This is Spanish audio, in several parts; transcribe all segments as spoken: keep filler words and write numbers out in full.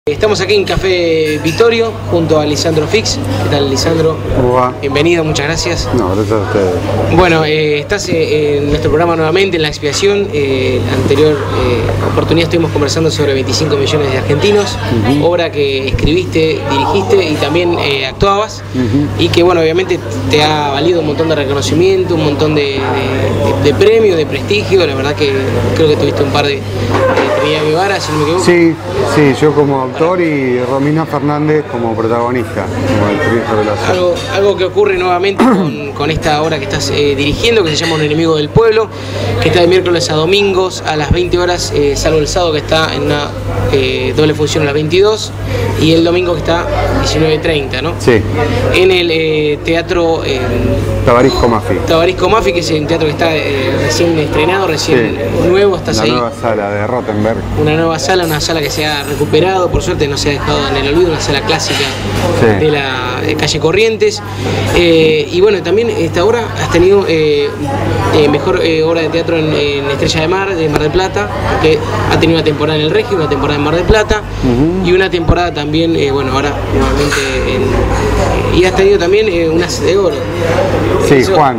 Estamos aquí en Café Vittorio junto a Lisandro Fix. ¿Qué tal, Lisandro? ¿Cómo va? Bienvenido, muchas gracias. No, gracias a ustedes. Bueno, eh, estás eh, en nuestro programa nuevamente, en La Expiación. Eh, la anterior eh, oportunidad estuvimos conversando sobre veinticinco millones de argentinos, uh-huh. obra que escribiste, dirigiste y también eh, actuabas, uh-huh. y que, bueno, obviamente te ha valido un montón de reconocimiento, un montón de, de, de, de premios, de prestigio. La verdad que creo que tuviste un par de... de Trinidad Guevara, si no me equivoco. Sí, sí, yo como autor y Romina Fernández como protagonista, como actriz revelación. Algo, algo que ocurre nuevamente con, con esta obra que estás eh, dirigiendo, que se llama Un enemigo del pueblo, que está de miércoles a domingos a las veinte horas, eh, salvo el sábado que está en una eh, doble función a las veintidós y el domingo que está diecinueve treinta, ¿no? Sí. En el eh, teatro... Eh, Tabarisco Mafi. Tabarisco Mafi, que es un teatro que está eh, recién estrenado, recién sí. nuevo, estás la ahí. La nueva sala de Rottenberg. Una nueva sala, una sala que se ha recuperado, por suerte no se ha dejado en el olvido, una sala clásica sí. de la de calle Corrientes. Eh, y bueno, también esta obra has tenido eh, eh, mejor eh, obra de teatro en, en Estrella de Mar, de Mar del Plata, que ha tenido una temporada en el Regio, una temporada en Mar del Plata, uh-huh. y una temporada también, eh, bueno, ahora nuevamente en, y has tenido también eh, un As de Oro. Sí, Eso, Juan.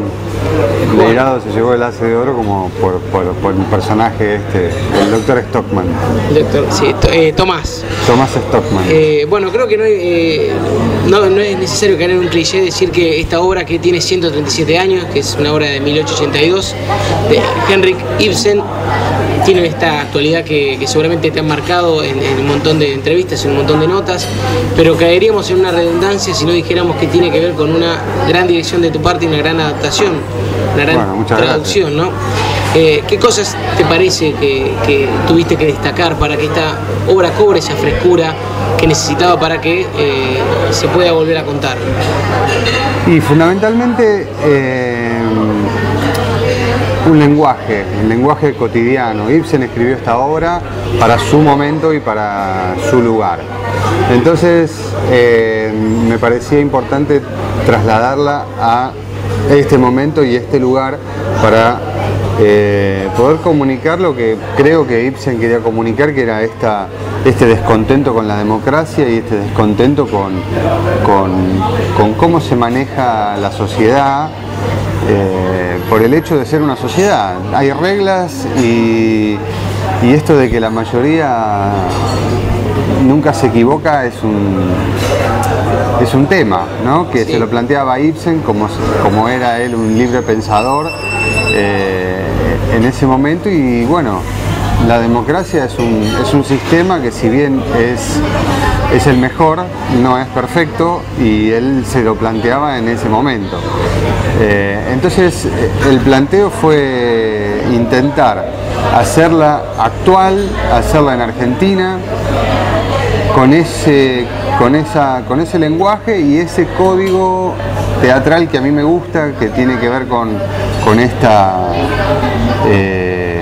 Leirado se llevó el As de Oro como por, por, por un personaje este, el doctor Stockman. Doctor, sí, eh, Tomás. Tomás Stockman. Eh, bueno, creo que no, hay, eh, no, no es necesario caer en un cliché decir que esta obra, que tiene ciento treinta y siete años, que es una obra de mil ochocientos ochenta y dos, de Henrik Ibsen, tiene esta actualidad que, que seguramente te han marcado en, en un montón de entrevistas, en un montón de notas, pero caeríamos en una redundancia si no dijéramos que tiene que ver con una gran dirección de tu parte y una gran adaptación, una gran bueno, traducción, gracias. ¿no? Eh, ¿Qué cosas te parece que, que tuviste que destacar para que esta obra cobre esa frescura que necesitaba para que eh, se pueda volver a contar? Y fundamentalmente eh, un lenguaje, un lenguaje cotidiano. Ibsen escribió esta obra para su momento y para su lugar. Entonces eh, me parecía importante trasladarla a este momento y este lugar para eh, poder comunicar lo que creo que Ibsen quería comunicar, que era esta, este descontento con la democracia y este descontento con, con, con cómo se maneja la sociedad eh, por el hecho de ser una sociedad. Hay reglas y, y esto de que la mayoría nunca se equivoca es un, es un tema, ¿no? Que sí. se lo planteaba Ibsen como, como era él un libre pensador eh, en ese momento, y bueno, la democracia es un, es un sistema que, si bien es, es el mejor, no es perfecto, y él se lo planteaba en ese momento. Eh, entonces el planteo fue intentar hacerla actual, hacerla en Argentina, con ese, con, esa, con ese lenguaje y ese código teatral que a mí me gusta, que tiene que ver con, con esta... Eh,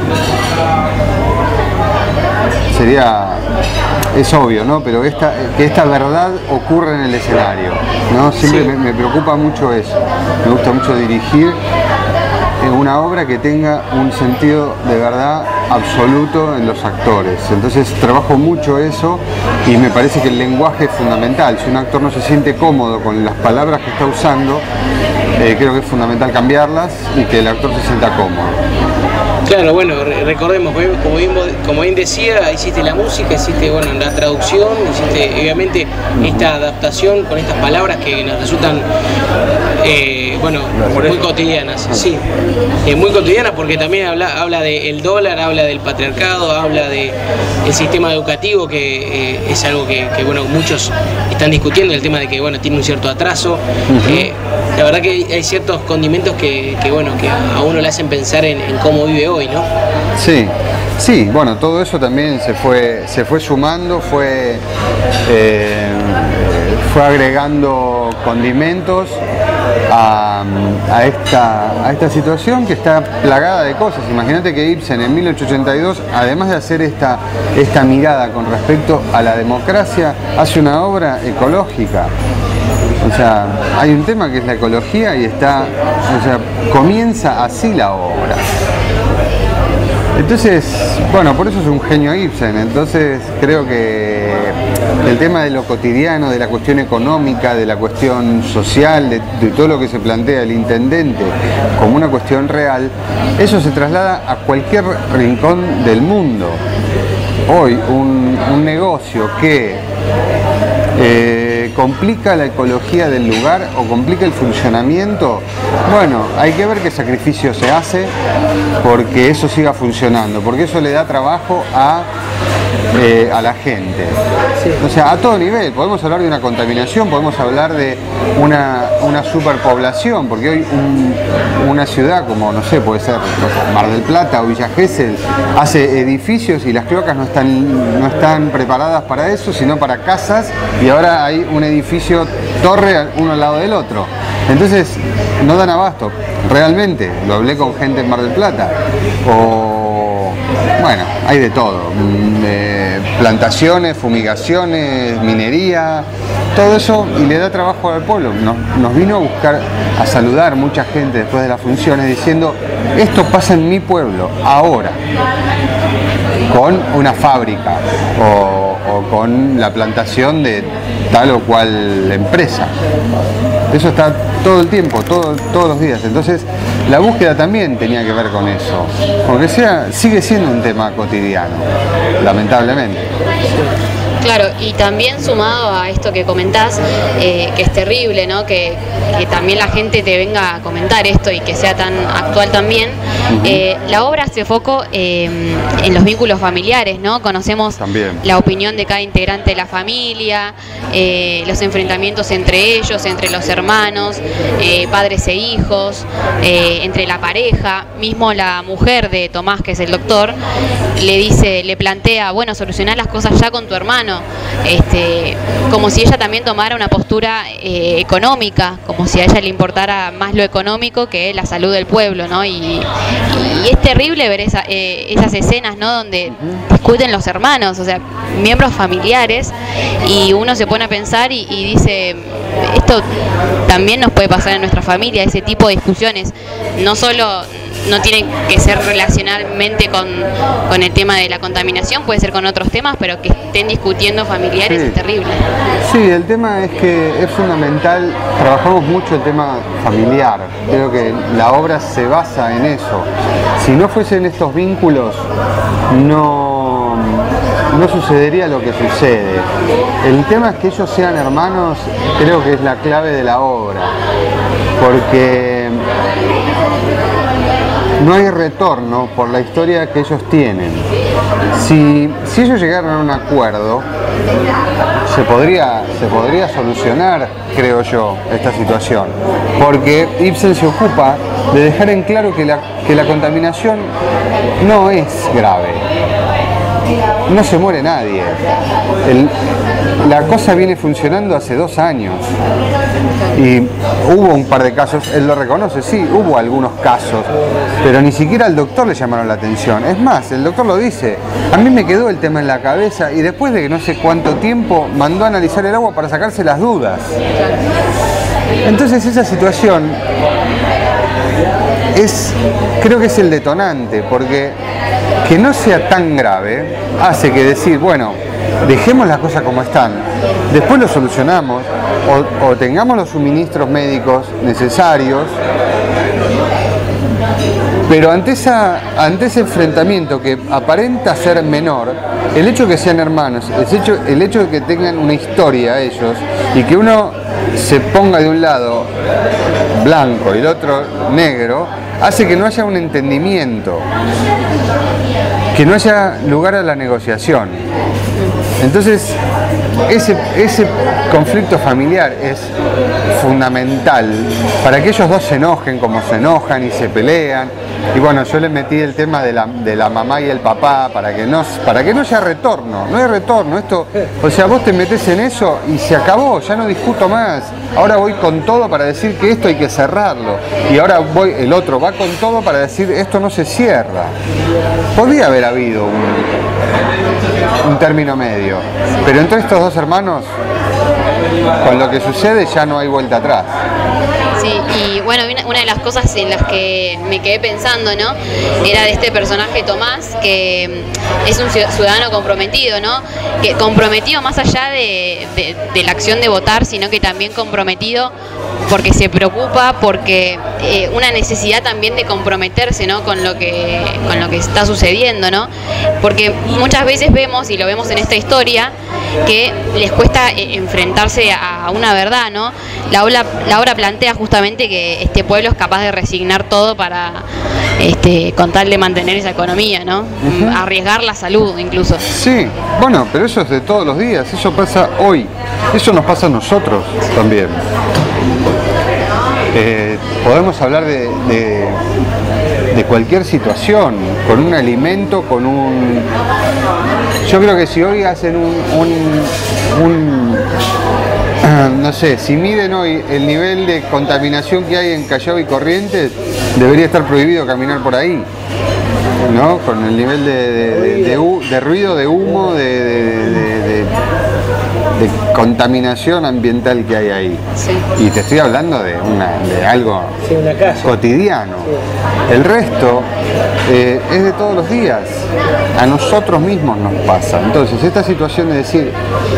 sería... es obvio, ¿no? Pero esta, que esta verdad ocurre en el escenario, ¿no? Siempre sí. me, me preocupa mucho eso. Me gusta mucho dirigir una obra que tenga un sentido de verdad absoluto en los actores. Entonces trabajo mucho eso y me parece que el lenguaje es fundamental. Si un actor no se siente cómodo con las palabras que está usando, eh, creo que es fundamental cambiarlas y que el actor se sienta cómodo. Claro, bueno, recordemos, como bien, como bien decía, hiciste la música, hiciste bueno, la traducción, hiciste obviamente esta adaptación con estas palabras que nos resultan eh, bueno, muy cotidianas, sí, eh, muy cotidianas, porque también habla, habla del dólar, habla del patriarcado, habla del sistema educativo, que eh, es algo que, que bueno, muchos están discutiendo, el tema de que bueno, tiene un cierto atraso. Uh-huh. eh, la verdad que hay ciertos condimentos que, que bueno, que a uno le hacen pensar en, en cómo vive hoy, ¿no? Sí, sí, bueno, todo eso también se fue, se fue sumando, fue, eh, fue agregando condimentos a, a, esta, a esta situación que está plagada de cosas. Imagínate que Ibsen en mil ochocientos ochenta y dos, además de hacer esta, esta mirada con respecto a la democracia, hace una obra ecológica. O sea, hay un tema que es la ecología y está, o sea, comienza así la obra. Entonces, bueno, por eso es un genio Ibsen. Entonces creo que el tema de lo cotidiano, de la cuestión económica, de la cuestión social, de, de todo lo que se plantea el intendente como una cuestión real, eso se traslada a cualquier rincón del mundo. Hoy un, un negocio que eh, complica la ecología del lugar o complica el funcionamiento, bueno, hay que ver qué sacrificio se hace porque eso siga funcionando, porque eso le da trabajo a, eh, a la gente. Sí. O sea, a todo nivel. Podemos hablar de una contaminación, podemos hablar de una, una superpoblación, porque hoy un, una ciudad como, no sé, puede ser Mar del Plata o Villa Gesell, hace edificios y las cloacas no están, no están preparadas para eso, sino para casas, y ahora hay un edificio torre uno al lado del otro. Entonces no dan abasto, realmente. Lo hablé con gente en Mar del Plata. O, bueno, hay de todo. Eh, plantaciones, fumigaciones, minería, todo eso, y le da trabajo al pueblo. Nos, nos vino a buscar, a saludar mucha gente después de las funciones diciendo: esto pasa en mi pueblo, ahora, con una fábrica o, o con la plantación de tal o cual empresa. Eso está todo el tiempo, todo, todos los días. Entonces la búsqueda también tenía que ver con eso, aunque sea, sigue siendo un tema cotidiano, lamentablemente. Claro, y también sumado a esto que comentás, eh, que es terrible, ¿no? Que, que también la gente te venga a comentar esto y que sea tan actual también. Uh-huh. eh, la obra se enfocó eh, en los vínculos familiares, ¿no? Conocemos también la opinión de cada integrante de la familia, eh, los enfrentamientos entre ellos, entre los hermanos, eh, padres e hijos, eh, entre la pareja. Mismo la mujer de Tomás, que es el doctor, le dice, le plantea, bueno, solucionar las cosas ya con tu hermano. Este, como si ella también tomara una postura eh, económica, como si a ella le importara más lo económico que la salud del pueblo, ¿no? Y, y es terrible ver esa, eh, esas escenas, ¿no? Donde discuten los hermanos, o sea, miembros familiares, y uno se pone a pensar y, y dice, esto también nos puede pasar en nuestra familia, ese tipo de discusiones, no solo no tiene que ser relacionalmente con, con el tema de la contaminación, puede ser con otros temas, pero que estén discutiendo familiares sí. Es terrible. Sí, el tema es que es fundamental, trabajamos mucho el tema familiar, creo que la obra se basa en eso. Si no fuesen estos vínculos, no, no sucedería lo que sucede. El tema es que ellos sean hermanos, creo que es la clave de la obra, porque no hay retorno por la historia que ellos tienen. Si, si ellos llegaran a un acuerdo, se podría, se podría solucionar, creo yo, esta situación. Porque Ibsen se ocupa de dejar en claro que la, que la contaminación no es grave. No se muere nadie. El, la cosa viene funcionando hace dos años. Y hubo un par de casos, él lo reconoce, sí, hubo algunos casos, pero ni siquiera al doctor le llamaron la atención. Es más, el doctor lo dice, a mí me quedó el tema en la cabeza y después de que no sé cuánto tiempo mandó a analizar el agua para sacarse las dudas. Entonces esa situación es, creo que es el detonante, porque que no sea tan grave hace que decir, bueno, dejemos las cosas como están, después lo solucionamos, o, o tengamos los suministros médicos necesarios, pero ante, esa, ante ese enfrentamiento que aparenta ser menor, el hecho de que sean hermanos, el hecho, el hecho de que tengan una historia ellos, y que uno se ponga de un lado blanco y el otro negro, hace que no haya un entendimiento, que no haya lugar a la negociación. Entonces, ese, ese conflicto familiar es fundamental para que ellos dos se enojen como se enojan y se pelean. Y bueno, yo le metí el tema de la, de la mamá y el papá para que, no, para que no haya retorno. No hay retorno. Esto, o sea, vos te metés en eso y se acabó, ya no discuto más. Ahora voy con todo para decir que esto hay que cerrarlo. Y ahora voy, el otro va con todo para decir esto no se cierra. Podría haber habido un, un término medio. Pero entre estos dos hermanos, con lo que sucede ya no hay vuelta atrás. Sí, y bueno, una, una de las cosas en las que me quedé pensando, ¿no? Era de este personaje Tomás, que es un ciudadano comprometido, ¿no? Que comprometido más allá de, de, de la acción de votar, sino que también comprometido porque se preocupa, porque eh, una necesidad también de comprometerse, ¿no? Con lo que, con lo que está sucediendo, ¿no? Porque muchas veces vemos, y lo vemos en esta historia, que les cuesta enfrentarse a una verdad, ¿no? La obra, la obra plantea justamente que este pueblo es capaz de resignar todo para este, con tal de mantener esa economía, ¿no? Uh-huh. Arriesgar la salud incluso. Sí, bueno, pero eso es de todos los días, eso pasa hoy, eso nos pasa a nosotros también. Eh, podemos hablar de, de, de cualquier situación, con un alimento, con un... Yo creo que si hoy hacen un, un, un no sé, si miden hoy el nivel de contaminación que hay en Callao y Corrientes, debería estar prohibido caminar por ahí, ¿no? Con el nivel de, de, de, de, de ruido, de humo, de, de, de, de, de contaminación ambiental que hay ahí. Sí. Y te estoy hablando de, una, de algo sí, una calle cotidiano. Sí. El resto eh, es de todos los días. A nosotros mismos nos pasa. Entonces, esta situación de decir,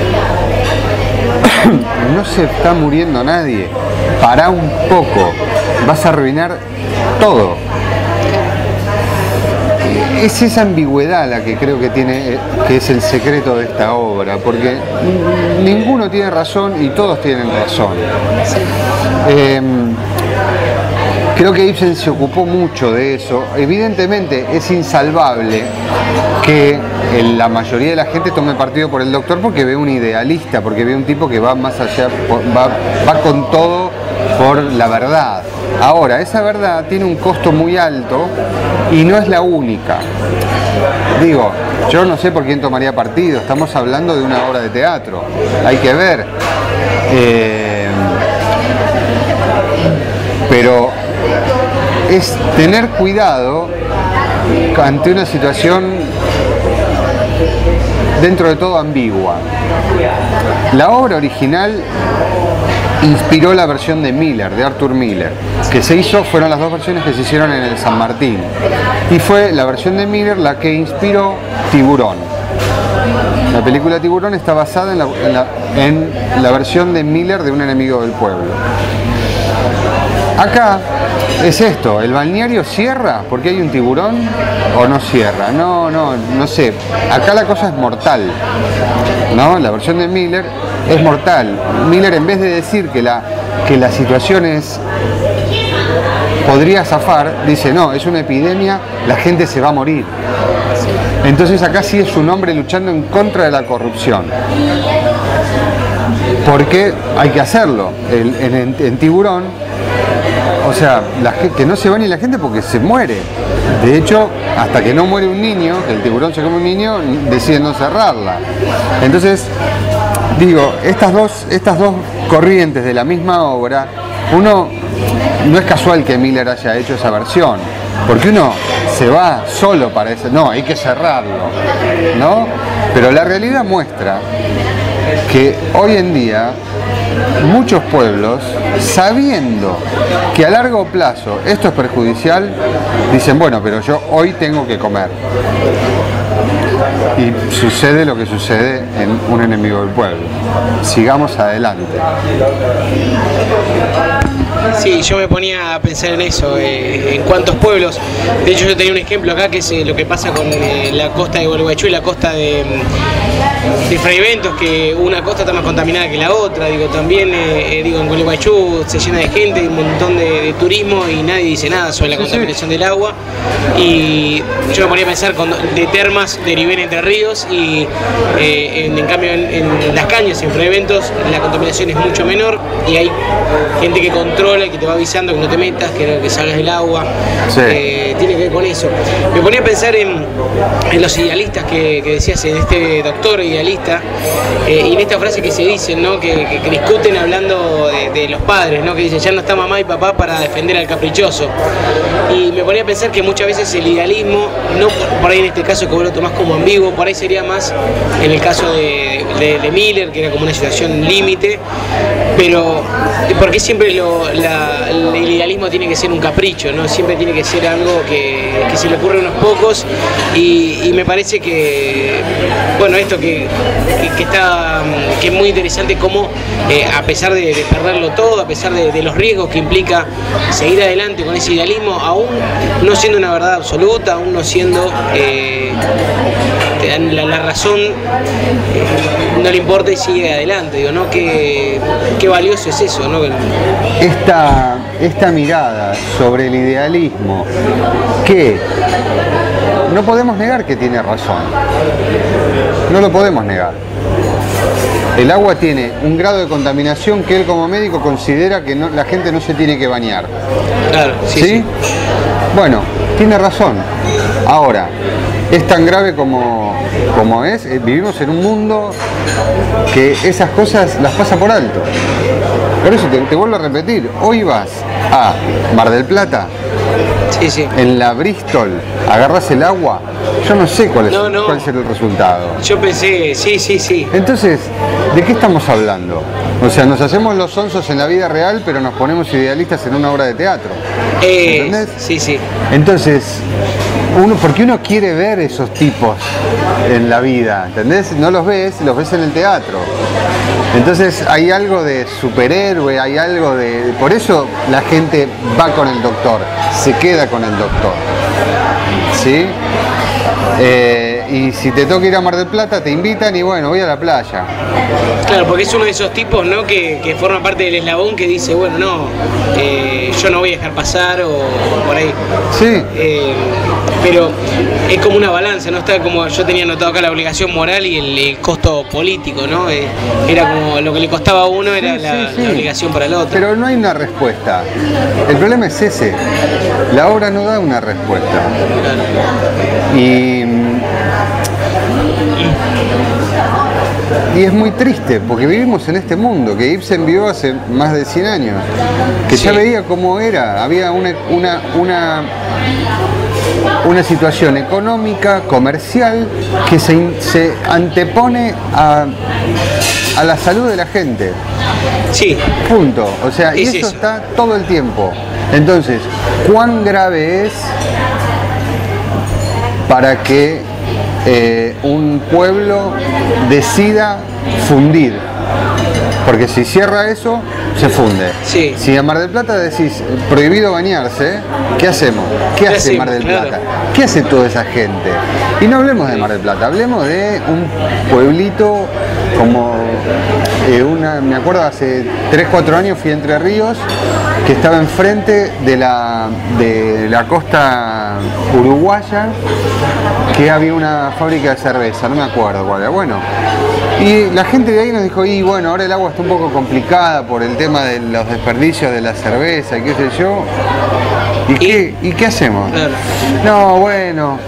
no se está muriendo nadie, pará un poco, vas a arruinar todo. Es esa ambigüedad la que creo que tiene, que es el secreto de esta obra, porque ninguno tiene razón y todos tienen razón. Eh, creo que Ibsen se ocupó mucho de eso. Evidentemente es insalvable que la mayoría de la gente tome partido por el doctor porque ve un idealista, porque ve un tipo que va más allá, va, va con todo por la verdad. Ahora, esa verdad tiene un costo muy alto y no es la única. Digo, yo no sé por quién tomaría partido, estamos hablando de una obra de teatro, hay que ver. Eh, pero es tener cuidado ante una situación dentro de todo ambigua. La obra original inspiró la versión de Miller, de Arthur Miller, que se hizo, fueron las dos versiones que se hicieron en el San Martín, y fue la versión de Miller la que inspiró Tiburón. La película Tiburón está basada en la, en la, en la versión de Miller de Un enemigo del pueblo. Acá es esto, ¿el balneario cierra porque hay un tiburón o no cierra? No, no, no sé. Acá la cosa es mortal, ¿no? La versión de Miller es mortal. Miller, en vez de decir que la, que la situación es podría zafar, dice no, es una epidemia, la gente se va a morir. Entonces acá sí es un hombre luchando en contra de la corrupción. Porque hay que hacerlo. En, en, en Tiburón, o sea, la, que no se va ni la gente porque se muere. De hecho, hasta que no muere un niño, que el tiburón se come un niño, deciden no cerrarla. Entonces, digo, estas dos, estas dos corrientes de la misma obra, uno, no es casual que Miller haya hecho esa versión, porque uno se va solo para eso, no, hay que cerrarlo, ¿no? Pero la realidad muestra que hoy en día muchos pueblos, sabiendo que a largo plazo esto es perjudicial, dicen, bueno, pero yo hoy tengo que comer. Y sucede lo que sucede en Un enemigo del pueblo. Sigamos adelante. Sí, yo me ponía a pensar en eso, eh, en cuántos pueblos. De hecho, yo tenía un ejemplo acá que es eh, lo que pasa con eh, la costa de Gualeguaychú y la costa de, de Fraiventos, que una costa está más contaminada que la otra. Digo, también eh, digo, en Gualeguaychú se llena de gente, un montón de, de turismo y nadie dice nada sobre la contaminación del agua. Y yo me ponía a pensar con, de termas derivé en Entre Ríos y eh, en, en cambio en, en Las Cañas, en Fraiventos, la contaminación es mucho menor y hay gente que controla, que te va avisando que no te metas, que, que salgas del agua. Sí. Eh, tiene que ver con eso. Me ponía a pensar en, en los idealistas que, que decías, en este doctor idealista, eh, y en esta frase que se dicen, ¿no? que, que, que discuten hablando de, de los padres, ¿no? Que dicen, ya no está mamá y papá para defender al caprichoso. Y me ponía a pensar que muchas veces el idealismo, no por ahí en este caso que vos lo tomás como ambiguo, por ahí sería más en el caso de, de, de Miller, que era como una situación límite, pero ¿por qué siempre lo, la, el idealismo tiene que ser un capricho, ¿no? Siempre tiene que ser algo que, que se le ocurre a unos pocos y, y me parece que, bueno, esto que, que, que está, que es muy interesante cómo eh, a pesar de, de perderlo todo, a pesar de, de los riesgos que implica seguir adelante con ese idealismo, aún no siendo una verdad absoluta, aún no siendo eh, la, la razón, eh, no le importa y sigue adelante, digo, ¿no? Qué, qué valioso es eso, ¿no? Esta, esta mirada sobre el idealismo, que no podemos negar que tiene razón, no lo podemos negar. El agua tiene un grado de contaminación que él como médico considera que no, la gente no se tiene que bañar. Claro, sí, ¿Sí? sí. Bueno, tiene razón. Ahora, es tan grave como, como es, vivimos en un mundo que esas cosas las pasa por alto. Por eso te, te vuelvo a repetir, hoy vas a Mar del Plata, sí, sí. en la Bristol, agarras el agua, yo no sé cuál es, no, no. cuál es el resultado. Yo pensé, sí, sí, sí. Entonces, ¿de qué estamos hablando? O sea, nos hacemos los sonsos en la vida real, pero nos ponemos idealistas en una obra de teatro. Eh, ¿Entendés? Sí, sí. Entonces, uno, porque uno quiere ver esos tipos en la vida, ¿entendés? No los ves, los ves en el teatro. Entonces hay algo de superhéroe, hay algo de... Por eso la gente va con el doctor, se queda con el doctor, ¿sí? Eh, y si te toca ir a Mar del Plata, te invitan y bueno, voy a la playa. Claro, porque es uno de esos tipos, ¿no? que, que forma parte del eslabón que dice, bueno, no, eh, yo no voy a dejar pasar o, o por ahí. Sí. Eh, pero es como una balanza, ¿no? Está como yo tenía anotado acá la obligación moral y el, el costo político, ¿no? Eh, era como lo que le costaba a uno era Sí, la, sí, sí. la obligación para el otro. Pero no hay una respuesta. El problema es ese. La obra no da una respuesta. Claro. Y, y es muy triste porque vivimos en este mundo que Ibsen vio hace más de cien años, que Sí. ya veía cómo era, había una, una, una, una situación económica, comercial, que se, in- se antepone a, a la salud de la gente. Sí, Punto. O sea, y Es eso eso. está todo el tiempo. Entonces, ¿cuán grave es para que eh, un pueblo decida fundir? Porque si cierra eso, se funde. Sí. Si en Mar del Plata decís prohibido bañarse, ¿qué hacemos? ¿Qué, ¿Qué hace hacemos? Mar del Claro. Plata? ¿Qué hace toda esa gente? Y no hablemos de Mar del Plata, hablemos de un pueblito como eh, una, me acuerdo hace tres cuatro años fui a Entre Ríos, que estaba enfrente de la, de la costa uruguaya, que había una fábrica de cerveza, no me acuerdo cuál era. Bueno, y la gente de ahí nos dijo, y bueno, ahora el agua está un poco complicada por el tema de los desperdicios de la cerveza y qué sé yo. ¿Y, ¿Y? qué, ¿y qué hacemos? Claro. No, bueno.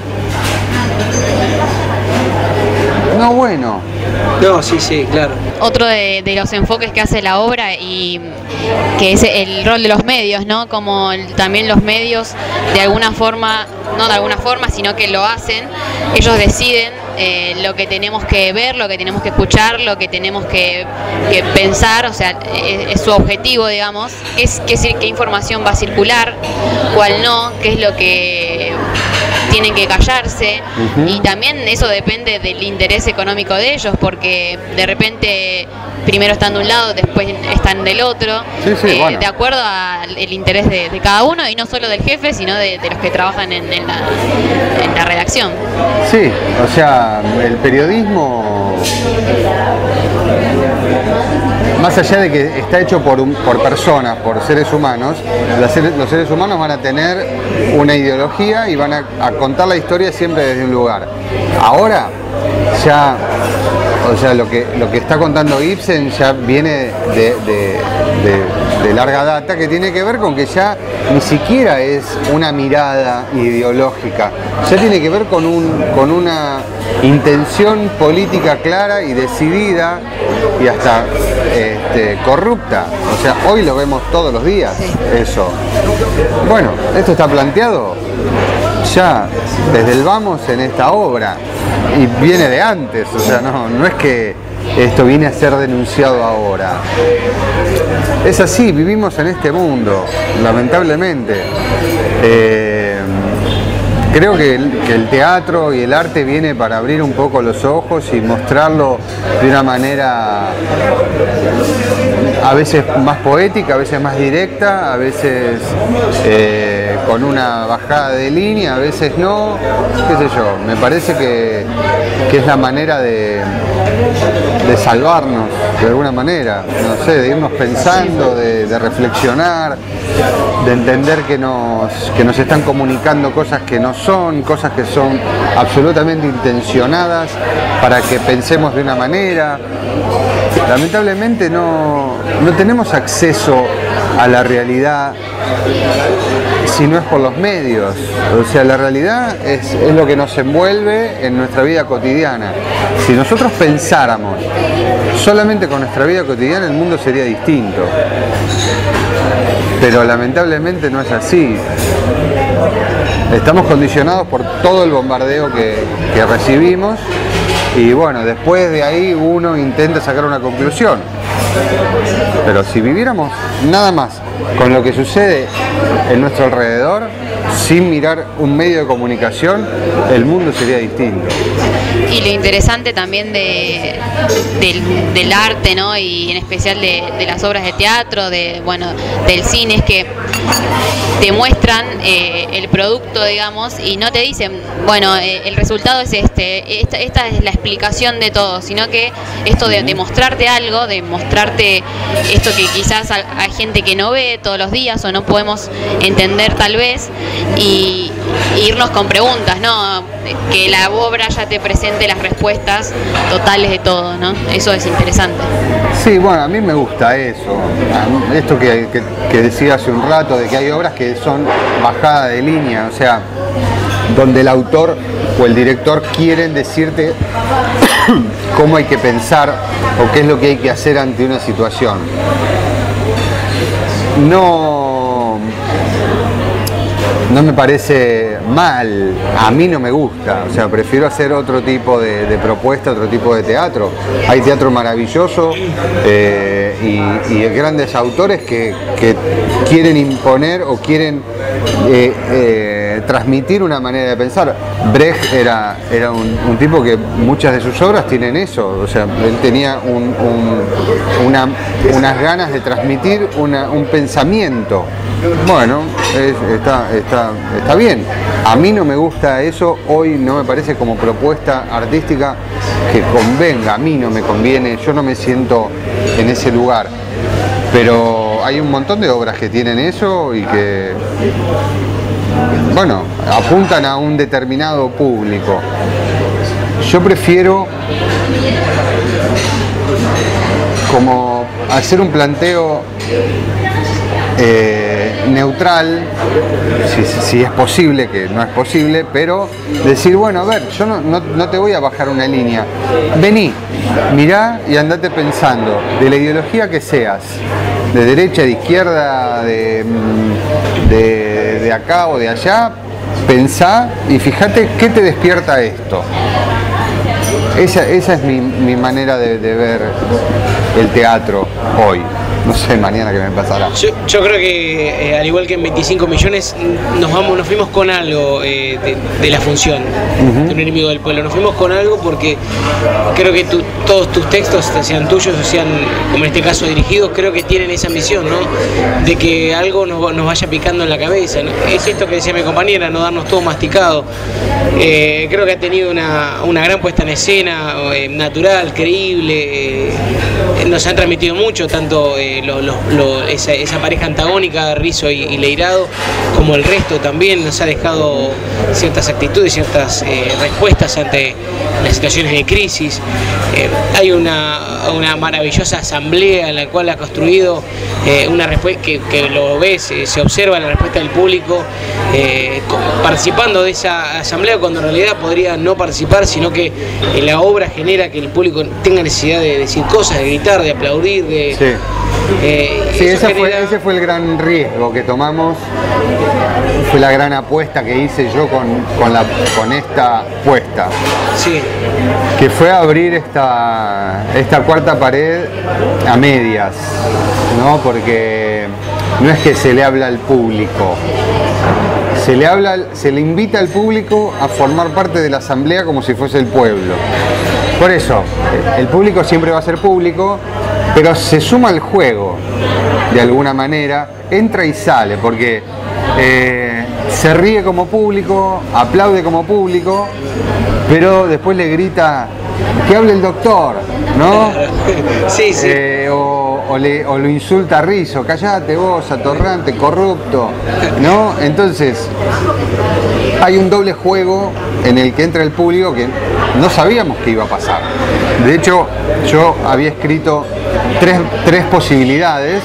No, bueno. no, sí, sí, claro. Otro de, de los enfoques que hace la obra y que es el rol de los medios, ¿no? Como el- también los medios de alguna forma, no de alguna forma, sino que lo hacen, ellos deciden eh, lo que tenemos que ver, lo que tenemos que escuchar, lo que tenemos que, que pensar, o sea, es, es su objetivo, digamos, qué, es, qué, es- qué información va a circular, cuál no, qué es lo que tienen que callarse. Ujú. Y también eso depende del interés económico de ellos, porque de repente primero están de un lado, después están del otro, Sí, sí, eh, bueno. de acuerdo al el interés de, de cada uno, y no solo del jefe, sino de, de los que trabajan en, en la, en la redacción. Sí, o sea, el periodismo, más allá de que está hecho por, un- por personas, por seres humanos, las seres- los seres humanos van a tener una ideología y van a, a contar la historia siempre desde un lugar. Ahora, ya, o sea, lo que, lo que está contando Ibsen ya viene de, de- de- de larga data, que tiene que ver con que ya ni siquiera es una mirada ideológica, ya tiene que ver con, un, con una intención política clara y decidida y hasta este, corrupta. O sea, hoy lo vemos todos los días, eso. Bueno, esto está planteado ya desde el vamos en esta obra. y viene de antes, o sea, no, no es que esto viene a ser denunciado ahora. Es así, vivimos en este mundo, lamentablemente. Eh, creo que el, que el teatro y el arte viene para abrir un poco los ojos y mostrarlo de una manera a veces más poética, a veces más directa, a veces eh, con una bajada de línea, a veces no, qué sé yo. Me parece que, que es la manera de, de salvarnos de alguna manera, no sé, de irnos pensando, de, de reflexionar, de entender que nos, que nos están comunicando cosas que no son, cosas que son absolutamente intencionadas para que pensemos de una manera. Lamentablemente no, no tenemos acceso a la realidad si no es por los medios. O sea, la realidad es, es lo que nos envuelve en nuestra vida cotidiana. Si nosotros pensáramos solamente con nuestra vida cotidiana, el mundo sería distinto. Pero lamentablemente no es así. Estamos condicionados por todo el bombardeo que, que recibimos y bueno, después de ahí uno intenta sacar una conclusión. Pero si viviéramos nada más con lo que sucede en nuestro alrededor, sin mirar un medio de comunicación, el mundo sería distinto. Y lo interesante también de, del, del arte, ¿no? Y en especial de, de las obras de teatro, de, bueno, del cine, es que te muestran eh, el producto, digamos, y no te dicen, bueno, eh, el resultado es este, esta, esta es la explicación de todo, sino que esto de, de mostrarte algo, de mostrarte esto que quizás hay gente que no ve todos los días o no podemos entender tal vez, y, y irnos con preguntas, ¿no? Que la obra ya te presente las respuestas totales de todo, ¿no? Eso es interesante. Sí, bueno, a mí me gusta eso. Esto que, que, que decía hace un rato, de que hay obras que son bajada de línea, o sea, donde el autor o el director quieren decirte cómo hay que pensar o qué es lo que hay que hacer ante una situación. No, no me parece mal, a mí no me gusta, o sea, prefiero hacer otro tipo de, de propuesta, otro tipo de teatro. Hay teatro maravilloso eh, y, y grandes autores que, que quieren imponer o quieren eh, eh, transmitir una manera de pensar. Brecht era, era un, un tipo que muchas de sus obras tienen eso, o sea, él tenía un, un, una, unas ganas de transmitir una, un pensamiento. Bueno, es, está, está, está bien. A mí no me gusta eso, hoy no me parece como propuesta artística que convenga, a mí no me conviene, yo no me siento en ese lugar. Pero hay un montón de obras que tienen eso y que, bueno, apuntan a un determinado público. Yo prefiero como hacer un planteo eh, neutral, si, si es posible, que no es posible, pero decir, bueno, a ver, yo no, no, no te voy a bajar una línea, vení, mirá y andate pensando, de la ideología que seas, de derecha, de izquierda, de, de, de acá o de allá, pensá y fíjate qué te despierta esto. Esa, esa es mi, mi manera de, de ver el teatro hoy. No sé mañana qué me pasará. Yo, yo creo que eh, al igual que en veinticinco millones nos vamos, nos fuimos con algo eh, de, de la función, uh-huh. de un enemigo del pueblo. Nos fuimos con algo porque creo que tu, todos tus textos, sean tuyos o sean, como en este caso, dirigidos, creo que tienen esa misión, ¿no? De que algo nos, nos vaya picando en la cabeza, ¿no? Es esto que decía mi compañera, no darnos todo masticado. Eh, creo que ha tenido una, una gran puesta en escena, eh, natural, creíble. Eh, nos han transmitido mucho, tanto eh, Lo, lo, lo, esa, esa pareja antagónica, Rizzo y, y Leirado, como el resto también nos ha dejado ciertas actitudes, ciertas eh, respuestas ante las situaciones de crisis. Eh, hay una una maravillosa asamblea en la cual ha construido eh, una respuesta que, que lo ves, eh, se observa la respuesta del público eh, participando de esa asamblea, cuando en realidad podría no participar, sino que eh, la obra genera que el público tenga necesidad de decir cosas, de gritar, de aplaudir, de... Sí. Eh, sí, ese, genera... fue, ese fue el gran riesgo que tomamos, fue la gran apuesta que hice yo con, con, la, con esta puesta. Sí. Que fue abrir esta, esta cuarta pared a medias, ¿no? Porque no es que se le habla al público, se le, habla, se le invita al público a formar parte de la asamblea como si fuese el pueblo. Por eso, el público siempre va a ser público, pero se suma al juego, de alguna manera, entra y sale, porque eh, se ríe como público, aplaude como público, pero después le grita que hable el doctor, ¿no? Sí, sí. Eh, o, o, le, o lo insulta a Rizzo, callate vos, atorrante, corrupto, ¿no? Entonces, hay un doble juego en el que entra el público que no sabíamos que iba a pasar. De hecho, yo había escrito tres, tres posibilidades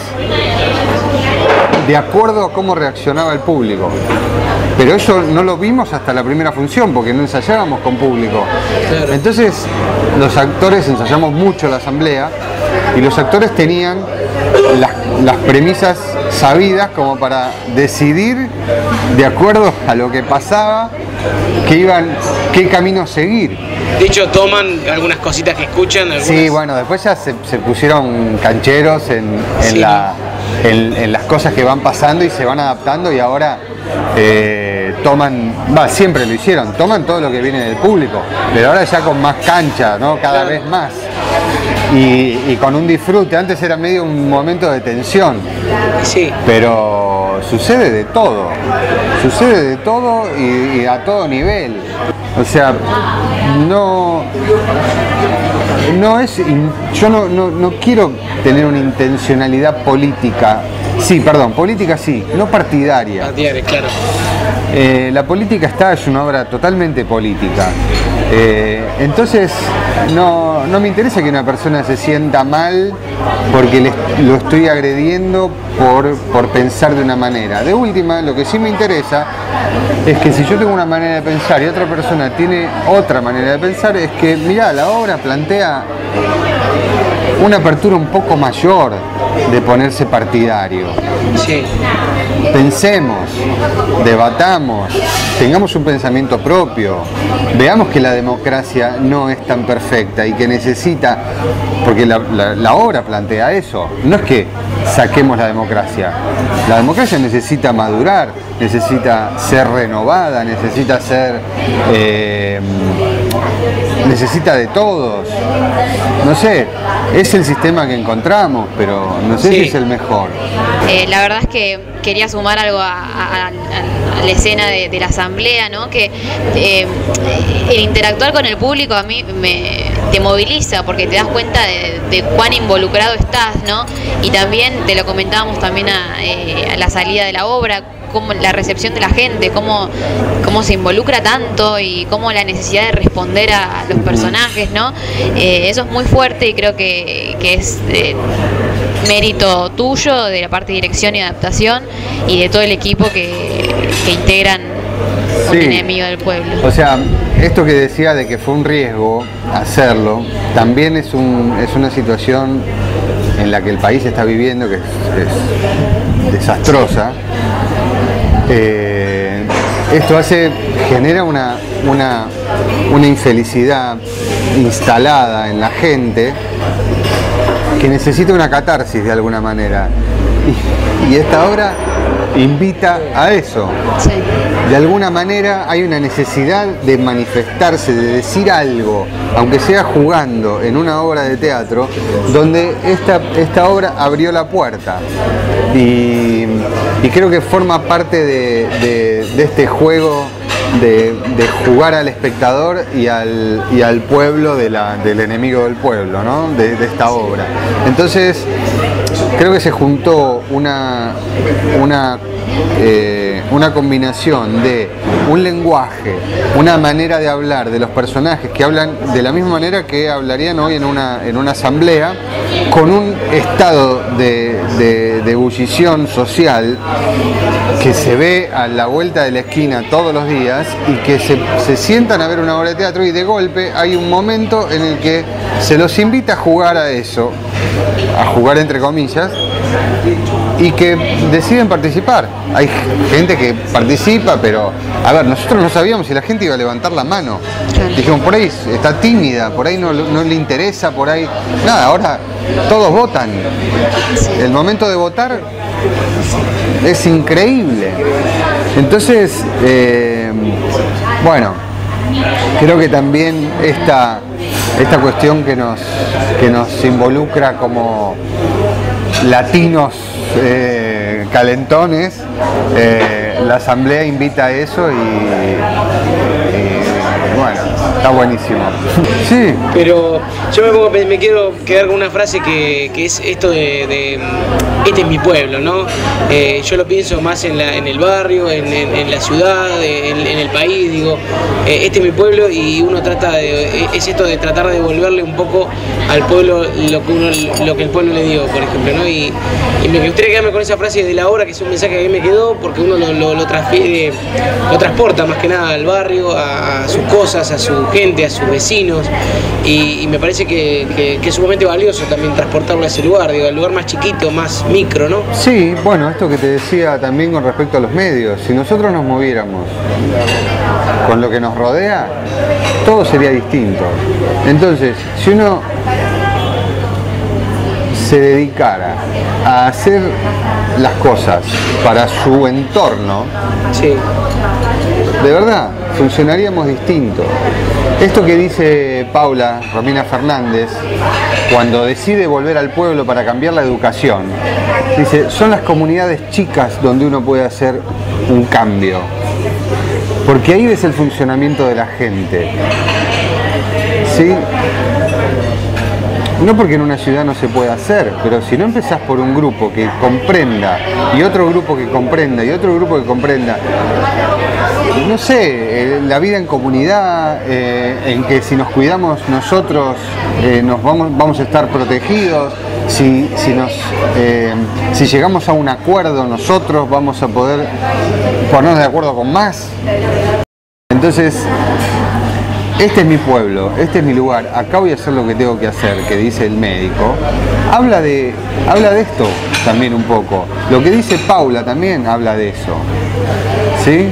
de acuerdo a cómo reaccionaba el público. Pero eso no lo vimos hasta la primera función, porque no ensayábamos con público. Entonces, los actores ensayamos mucho la asamblea y los actores tenían las, las premisas sabidas como para decidir, de acuerdo a lo que pasaba, que iban, qué camino seguir. De hecho, toman algunas cositas que escuchan. Algunas... Sí, bueno, después ya se, se pusieron cancheros en, en, sí. la, en, en las cosas que van pasando y se van adaptando, y ahora eh, toman, va, siempre lo hicieron, toman todo lo que viene del público, pero ahora ya con más cancha, ¿no? Cada claro. vez más. Y, y con un disfrute. Antes era medio un momento de tensión. Sí. Pero sucede de todo. Sucede de todo y, y a todo nivel. O sea, no, no es, yo no, no, no quiero tener una intencionalidad política. Sí, perdón, política sí, no partidaria. Partidaria, claro. Eh, la política está, es una obra totalmente política. Eh, entonces, no, no me interesa que una persona se sienta mal porque le, lo estoy agrediendo por, por pensar de una manera. De última, lo que sí me interesa es que si yo tengo una manera de pensar y otra persona tiene otra manera de pensar, es que, mirá, la obra plantea una apertura un poco mayor de ponerse partidario. Sí. Pensemos, debatamos, tengamos un pensamiento propio, veamos que la democracia no es tan perfecta y que necesita, porque la, la, la obra plantea eso, no es que saquemos la democracia, la democracia necesita madurar, necesita ser renovada, necesita ser, eh, necesita de todos, no sé, es el sistema que encontramos, pero no sé sí. si es el mejor. Eh, la verdad es que quería sumar algo a, a, a la escena de, de la asamblea, ¿no? Que eh, el interactuar con el público a mí me te moviliza, porque te das cuenta de, de cuán involucrado estás, ¿no? Y también te lo comentábamos también a, eh, a la salida de la obra, cómo la recepción de la gente, cómo, cómo se involucra tanto y cómo la necesidad de responder a los personajes, ¿no? Eh, eso es muy fuerte y creo que, que es eh, mérito tuyo, de la parte de dirección y adaptación, y de todo el equipo que, que integran un sí. enemigo del pueblo. O sea, esto que decía de que fue un riesgo hacerlo, también es, un, es una situación en la que el país está viviendo que es, es desastrosa. Eh, esto hace, genera una, una, una infelicidad instalada en la gente que necesita una catarsis de alguna manera, y, y esta obra invita a eso. Sí. De alguna manera hay una necesidad de manifestarse, de decir algo, aunque sea jugando en una obra de teatro, donde esta, esta obra abrió la puerta. Y, y creo que forma parte de, de, de este juego de, de jugar al espectador y al, y al pueblo, de la, del enemigo del pueblo, ¿no? de, de esta obra. Entonces, creo que se juntó una, una, eh, una combinación de un lenguaje, una manera de hablar de los personajes que hablan de la misma manera que hablarían hoy en una, en una asamblea, con un estado de, de, de ebullición social que se ve a la vuelta de la esquina todos los días, y que se, se sientan a ver una obra de teatro y de golpe hay un momento en el que se los invita a jugar a eso, a jugar entre comillas, y que deciden participar. Hay gente que participa, pero a ver, nosotros no sabíamos si la gente iba a levantar la mano. Claro. Dijimos, por ahí está tímida, por ahí no, no le interesa, por ahí nada. Ahora todos votan. El momento de votar es increíble. Entonces, eh, bueno, creo que también esta, esta cuestión que nos, que nos involucra como latinos eh, calentones, eh, la asamblea invita a eso y, y bueno, está buenísimo. Sí. Pero yo me, pongo, me quiero quedar con una frase que, que es esto de, de este es mi pueblo, ¿no? Eh, yo lo pienso más en, la, en el barrio, en, en, en la ciudad, en, en el país, digo, eh, este es mi pueblo, y uno trata de, es esto de tratar de devolverle un poco al pueblo lo que, uno, lo que el pueblo le dio, por ejemplo, ¿no? Y, y me gustaría quedarme con esa frase de la obra, que es un mensaje que a mí me quedó, porque uno lo, lo, lo transfiere, lo transporta más que nada al barrio, a, a sus cosas, a su gente, a sus vecinos, y, y me parece que, que, que es sumamente valioso también transportarlo a ese lugar, digo, al lugar más chiquito, más micro, ¿no? Sí, bueno, esto que te decía también con respecto a los medios, si nosotros nos moviéramos con lo que nos rodea, todo sería distinto. Entonces, si uno se dedicara a hacer las cosas para su entorno, sí, de verdad, funcionaríamos distinto. Esto que dice Paula Romina Fernández, cuando decide volver al pueblo para cambiar la educación, dice, son las comunidades chicas donde uno puede hacer un cambio, porque ahí ves el funcionamiento de la gente, ¿sí? No porque en una ciudad no se pueda hacer, pero si no empezás por un grupo que comprenda, y otro grupo que comprenda, y otro grupo que comprenda, no sé, eh, la vida en comunidad, eh, en que si nos cuidamos nosotros eh, nos vamos, vamos a estar protegidos, si, si, nos, eh, si llegamos a un acuerdo nosotros vamos a poder ponernos de acuerdo con más. Entonces, este es mi pueblo, este es mi lugar, acá voy a hacer lo que tengo que hacer, que dice el médico. Habla de, habla de esto también un poco. Lo que dice Paula también habla de eso, ¿sí?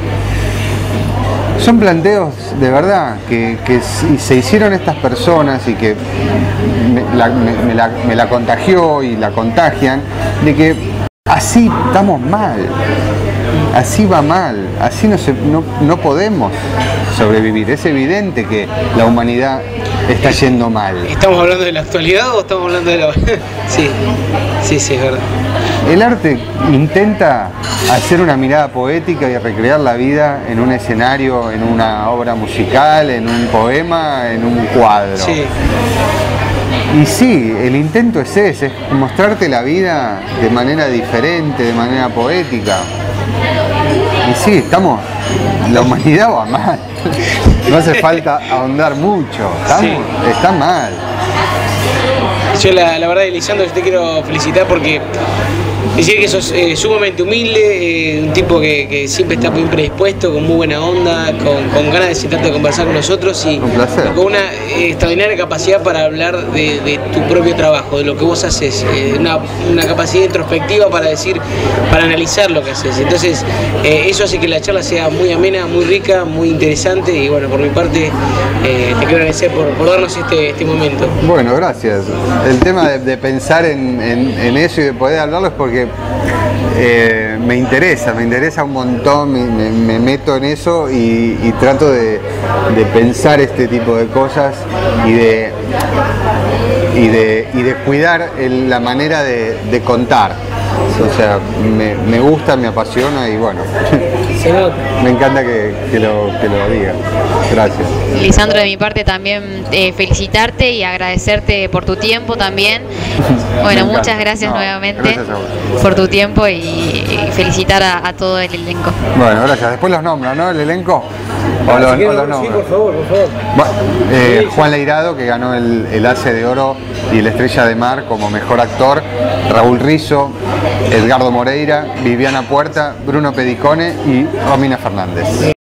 Son planteos de verdad que, que se hicieron estas personas y que me la, me, me, la, me la contagió y la contagian, de que así estamos mal, así va mal, así no, se, no, no podemos sobrevivir. Es evidente que la humanidad está yendo mal. ¿Estamos hablando de la actualidad o estamos hablando de la...? Sí, sí, sí, es verdad. El arte intenta hacer una mirada poética y recrear la vida en un escenario, en una obra musical, en un poema, en un cuadro. Sí. Y sí, el intento es ese, es mostrarte la vida de manera diferente, de manera poética. Y sí, estamos, la humanidad va mal, no hace falta ahondar mucho, estamos, sí. Está mal. Yo la, la verdad, Lisandro, yo te quiero felicitar porque decir que sos eh, sumamente humilde, eh, un tipo que, que siempre está muy predispuesto, con muy buena onda, con, con ganas de sentarte a conversar con nosotros y, y con una eh, extraordinaria capacidad para hablar de, de tu propio trabajo, de lo que vos haces, eh, una, una capacidad introspectiva para decir, para analizar lo que haces. Entonces, eh, eso hace que la charla sea muy amena, muy rica, muy interesante y bueno, por mi parte, eh, te quiero agradecer por, por darnos este, este momento. Bueno, gracias. El tema de, de pensar en, en, en eso y de poder hablarlo es porque Eh, me interesa, me interesa un montón, me, me, me meto en eso y, y trato de, de pensar este tipo de cosas y de, y de, y de cuidar el, la manera de, de contar. O sea, me, me gusta, me apasiona y bueno, Se nota. Me encanta que, que, lo, que lo diga. Gracias. Lisandro, de mi parte también eh, felicitarte y agradecerte por tu tiempo también. Bueno, muchas gracias no, nuevamente gracias a vos. por tu tiempo y, y felicitar a, a todo el elenco. Bueno, gracias. Después los nombro, ¿no? El elenco. O los, si o los sí, por favor, por favor. Bueno, eh, Juan Leirado, que ganó el, el Ace de Oro y el Estrella de Mar como mejor actor. Raúl Rizzo, Edgardo Moreira, Viviana Puerta, Bruno Pedicone y Romina Fernández.